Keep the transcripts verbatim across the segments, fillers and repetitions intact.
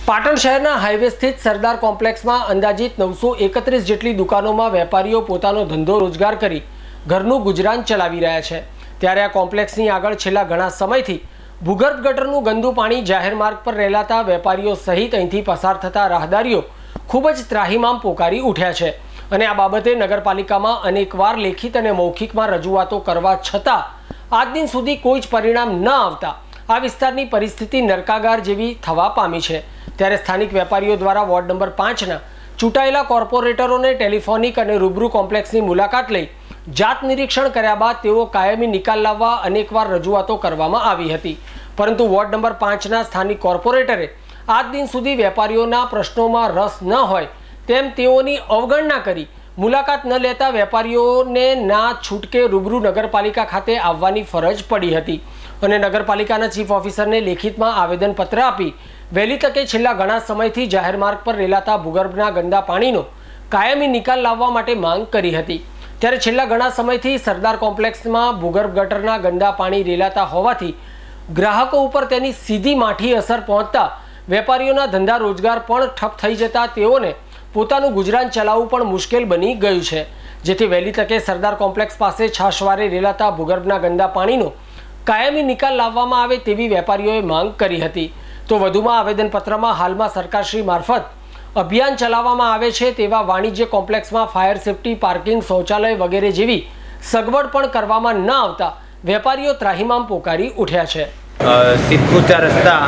પાટણ શહેરના હાઈવે સ્થિત સરદાર કોમ્પ્લેક્સમાં અંદાજિત નવસો એકત્રીસ જેટલી દુકાનોમાં વેપારીઓ પોતાનો ધંધો રોજગાર કરી ઘરનું ગુજરાન ચલાવી રહ્યા છે। ત્યારે આ કોમ્પ્લેક્સની આગળ છેલ્લા ઘણા સમયથી ભૂગર્ભ ગટરનું ગંદુ પાણી જાહેર માર્ગ પર રેલાતા વેપારીઓ સહિત અહીંથી પસાર થતા રાહદારીઓ ખૂબ જ ત્રાહિમામ પોકારી ઉઠ્યા છે અને આ બાબતે નગરપાલિકામાં અનેકવાર લેખિત અને મૌખિકમાં રજૂઆતો કરવા છતાં આજ દિન સુધી કોઈ જ પરિણામ ન આવતા આ વિસ્તારની પરિસ્થિતિ નરકાગાર જેવી થવા પામી છે। ત્યારે સ્થાનિક વેપારીઓ દ્વારા વોર્ડ નંબર પાંચના ચૂંટાયેલા કોર્પોરેટરોને ટેલિફોનિક અને રૂબરૂ કોમ્પ્લેક્સની મુલાકાત લઈ જાત નિરીક્ષણ કર્યા બાદ તેઓ કાયમી નિકાલ લાવવા અનેકવાર રજૂઆતો કરવામાં આવી હતી, પરંતુ વોર્ડ નંબર પાંચના સ્થાનિક કોર્પોરેટરે આજ દિન સુધી વેપારીઓના પ્રશ્નોમાં રસ ન હોય તેમ તેઓની અવગણના કરી મુલાકાત ન લેતા વેપારીઓને ના છૂટકે રૂબરૂ નગરપાલિકા ખાતે આવવાની ફરજ પડી હતી અને નગરપાલિકાના ચીફ ઓફિસરને લેખિતમાં આવેદનપત્ર આપી વહેલી તકે છેલ્લા ઘણા સમયથી જાહેર માર્ગ પર રેલાતા ભૂગર્ભના ગંદા પાણીનો કાયમી નિકાલ લાવવા માટે માંગ કરી હતી। ત્યારે છેલ્લા ઘણા સમયથી સરદાર કોમ્પ્લેક્સમાં ભૂગર્ભ ગટરના ગંદા પાણી રેલાતા હોવાથી ગ્રાહકો ઉપર તેની સીધી માઠી અસર પહોંચતા વેપારીઓના ધંધા રોજગાર પણ ઠપ થઈ જતા તેઓને પોતાનું ગુજરાન ચલાવવું પણ મુશ્કેલ બની ગયું છે, જેથી વહેલી તકે સરદાર કોમ્પ્લેક્સ પાસે છાશવારે રેલાતા ભૂગર્ભના ગંદા પાણીનો કાયમી નિકાલ લાવવામાં આવે તેવી વેપારીઓએ માંગ કરી હતી। તો વધુમાં આવેદનપત્રમાં હાલમાં સરકારશ્રી મારફત અભિયાન ચલાવવામાં આવે છે તેવા વાણિજ્ય કોમ્પ્લેક્સમાં ફાયર સેફટી, પાર્કિંગ, શૌચાલય વગેરે જેવી સગવડ પણ કરવામાં ન આવતા વેપારીઓ ત્રાહિમામ પોકારી ઉઠ્યા છે। સિદ્ધપુર રસ્તા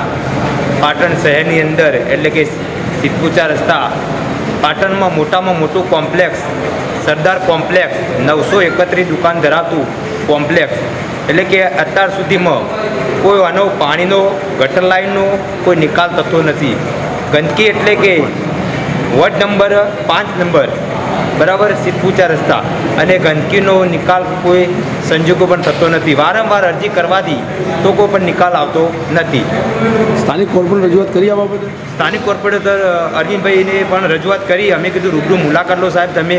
પાટણ શહેરની અંદર એટલે કે સિદ્ધપુર રસ્તા પાટણમાં મોટામાં મોટું કોમ્પ્લેક્સ સરદાર કોમ્પ્લેક્સ નવસો એકત્રીસ દુકાન ધરાવતું કોમ્પ્લેક્સ એટલે કે અત્યાર સુધીમાં કોઈ આનો પાણીનો ગટર લાઇનનો કોઈ નિકાલ થતો નથી। ગંદકી એટલે કે વોર્ડ નંબર પાંચ નંબર બરાબર સિદ્ધપુર રસ્તા અને ગંદકીનો નિકાલ કોઈ સંજોગો પણ થતો નથી। વારંવાર અરજી કરવાથી તો કોઈ પણ નિકાલ આવતો નથી। સ્થાનિક કોર્પોરેટર રજૂઆત કરી આ બાબતે સ્થાનિક કોર્પોરેટર અરવિંદભાઈને પણ રજૂઆત કરી। અમે કીધું રૂબરૂ મુલાકાત લો સાહેબ, તમે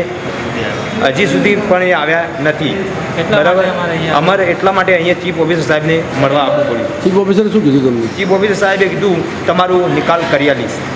હજી સુધી પણ એ આવ્યા નથી બરાબર। અમારે એટલા માટે અહીંયા ચીફ ઓફિસર સાહેબને મળવા આવવું પડ્યું। ચીફ ઓફિસરે શું કીધું તમને? ચીફ ઓફિસર સાહેબે કીધું તમારું નિકાલ કરી આલીશ।